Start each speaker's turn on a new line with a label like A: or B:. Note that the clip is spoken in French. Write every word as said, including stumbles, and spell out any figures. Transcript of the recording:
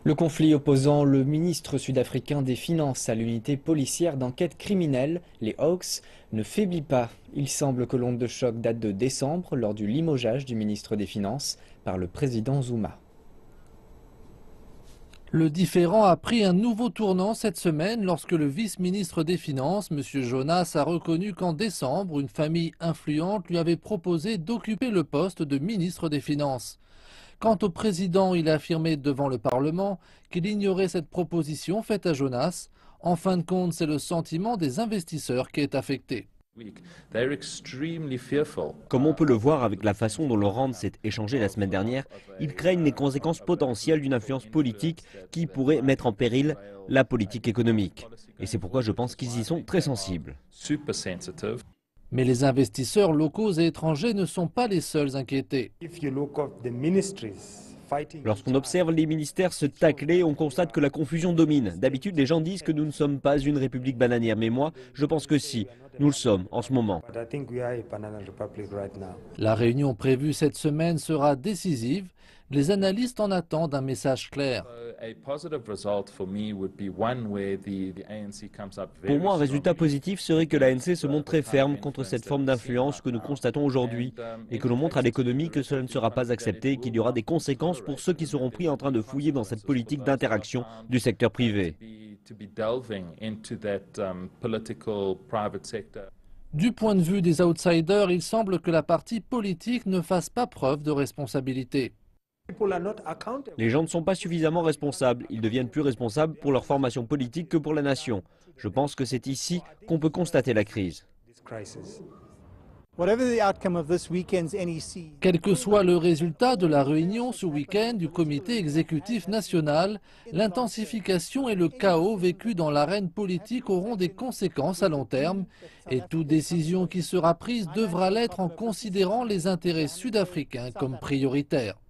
A: Le conflit opposant le ministre sud-africain des Finances à l'unité policière d'enquête criminelle, les Hawks, ne faiblit pas. Il semble que l'onde de choc date de décembre, lors du limogeage du ministre des Finances par le président Zuma.
B: Le différend a pris un nouveau tournant cette semaine lorsque le vice-ministre des Finances, M. Jonas, a reconnu qu'en décembre, une famille influente lui avait proposé d'occuper le poste de ministre des Finances. Quant au président, il a affirmé devant le Parlement qu'il ignorait cette proposition faite à Jonas. En fin de compte, c'est le sentiment des investisseurs qui est affecté.
C: Comme on peut le voir avec la façon dont le rand s'est échangé la semaine dernière, ils craignent les conséquences potentielles d'une influence politique qui pourrait mettre en péril la politique économique. Et c'est pourquoi je pense qu'ils y sont très sensibles.
B: Mais les investisseurs locaux et étrangers ne sont pas les seuls inquiétés.
C: Lorsqu'on observe les ministères se tacler, on constate que la confusion domine. D'habitude, les gens disent que nous ne sommes pas une république bananière, mais moi, je pense que si, nous le sommes en ce moment.
B: La réunion prévue cette semaine sera décisive. Les analystes en attendent un message clair.
C: Pour moi, un résultat positif serait que l'A N C se montre très ferme contre cette forme d'influence que nous constatons aujourd'hui et que l'on montre à l'économie que cela ne sera pas accepté et qu'il y aura des conséquences pour ceux qui seront pris en train de fouiller dans cette politique d'interaction du secteur privé.
B: Du point de vue des outsiders, il semble que la partie politique ne fasse pas preuve de responsabilité.
C: Les gens ne sont pas suffisamment responsables. Ils deviennent plus responsables pour leur formation politique que pour la nation. Je pense que c'est ici qu'on peut constater la crise.
B: Quel que soit le résultat de la réunion ce week-end du comité exécutif national, l'intensification et le chaos vécu dans l'arène politique auront des conséquences à long terme et toute décision qui sera prise devra l'être en considérant les intérêts sud-africains comme prioritaires.